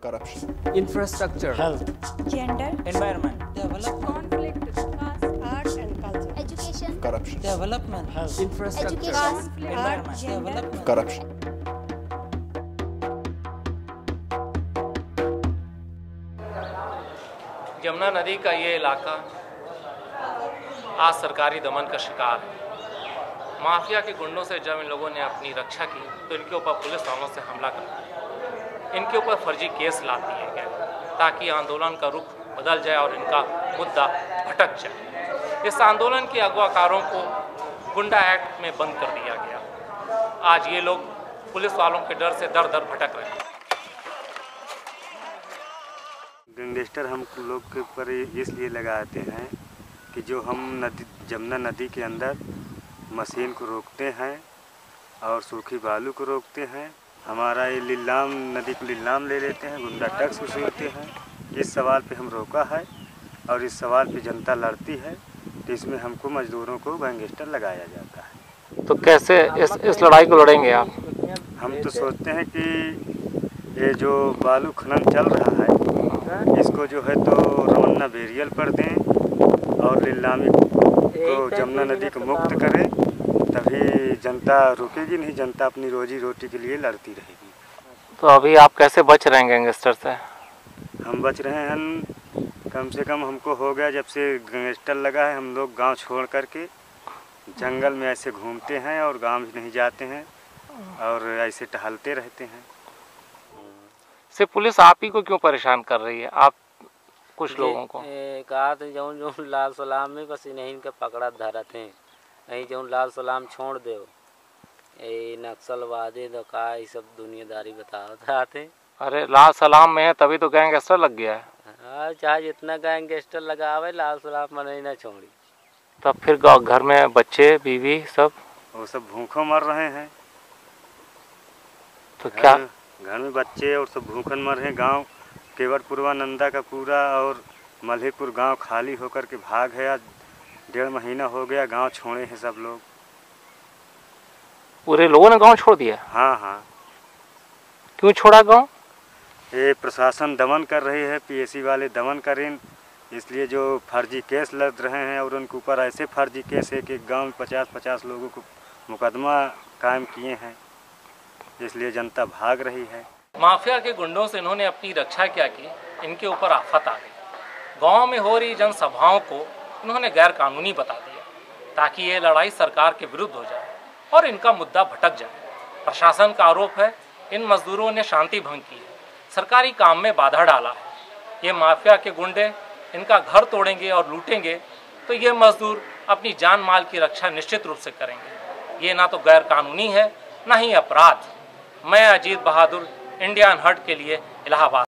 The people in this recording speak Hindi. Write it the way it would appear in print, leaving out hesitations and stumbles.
corruption, infrastructure, health, gender, environment, development, conflict, caste, arts and culture, education, corruption, development, health, education, infrastructure, art, environment, gender, development, corruption. Yamuna नदी का ये इलाका आज सरकारी दमन का शिकार है। माफिया के गुंडों से जब इन लोगों ने अपनी रक्षा की तो इनके ऊपर पुलिस वालों से हमला कर दिया। इनके ऊपर फर्जी केस ला दिए गए ताकि आंदोलन का रुख बदल जाए और इनका मुद्दा भटक जाए। इस आंदोलन के अगवाकारों को गुंडा एक्ट में बंद कर दिया गया। आज ये लोग पुलिस वालों के डर से दर दर भटक रहे हैं। गैंगस्टर हम लोग के ऊपर इसलिए लगाते हैं कि जो हम जमुना नदी के अंदर मशीन को रोकते हैं और सूखी बालू को रोकते हैं। हमारा ये लीलाम नदी को लीलाम ले लेते हैं, गुंडा टैक्स वसूलते हैं। इस सवाल पे हम रोका है और इस सवाल पे जनता लड़ती है, तो इसमें हमको मजदूरों को गैंगस्टर लगाया जाता है। तो कैसे इस लड़ाई को लड़ेंगे आप? हम तो सोचते हैं कि ये जो बालू खनन चल रहा है इसको जो है तो रमन्ना बेरियल पर दें और लीलामी को जमुना नदी को मुक्त करें, तभी जनता रुकेगी नहीं। जनता अपनी रोजी रोटी के लिए लड़ती रहेगी। तो अभी आप कैसे बच रहे हैं गैंगस्टर से? हम बच रहे हैं, कम से कम हमको हो गया जब से गैंगस्टर लगा है। हम लोग गांव छोड़ करके जंगल में ऐसे घूमते हैं और गांव भी नहीं जाते हैं और ऐसे टहलते रहते हैं। सिर्फ पुलिस आप ही को क्यों परेशान कर रही है? आप कुछ लोगों को कहा तो जो लाल सलाम में बस नहीं का पकड़ा धरा थे नहीं जो लाल सलाम छोड़ दो ये नक्सलवादी तो का ये सब दुनियादारी बता थे। अरे लाल सलाम में है तभी तो गैंगस्टर लग गया है। हाँ चाहे जितना गैंगस्टर लगावे लाल सलाम में नहीं ना छोड़ी। तब फिर घर में बच्चे बीवी सब वो सब भूखों मर रहे हैं। तो क्या घर में बच्चे और सब भूखन मर हैं। गांव केवट पूर्वानंदा का पूरा और मल्हीपुर गांव खाली होकर के भाग है। आज 1.5 महीना हो गया गांव छोड़े हैं सब लोग। पूरे लोगों ने गांव छोड़ दिया? हाँ हाँ। क्यों छोड़ा गांव? ये प्रशासन दमन कर रही है, पीएसी वाले दमन करें, इसलिए जो फर्जी केस लग रहे हैं और उनके ऊपर ऐसे फर्जी केस है कि गांव में 50-50 लोगों को मुकदमा कायम किए हैं, इसलिए जनता भाग रही है। माफिया के गुंडों से इन्होंने अपनी रक्षा क्या की, इनके ऊपर आफत आ गई। गांव में हो रही जनसभाओं को इन्होंने गैर कानूनी बता दिया ताकि ये लड़ाई सरकार के विरुद्ध हो जाए और इनका मुद्दा भटक जाए। प्रशासन का आरोप है इन मजदूरों ने शांति भंग की है, सरकारी काम में बाधा डाला है। ये माफिया के गुंडे इनका घर तोड़ेंगे और लूटेंगे तो ये मजदूर अपनी जान माल की रक्षा निश्चित रूप से करेंगे। ये ना तो गैर कानूनी है ना ही अपराध। मैं अजीत बहादुर, इंडियन हर्ट के लिए इलाहाबाद।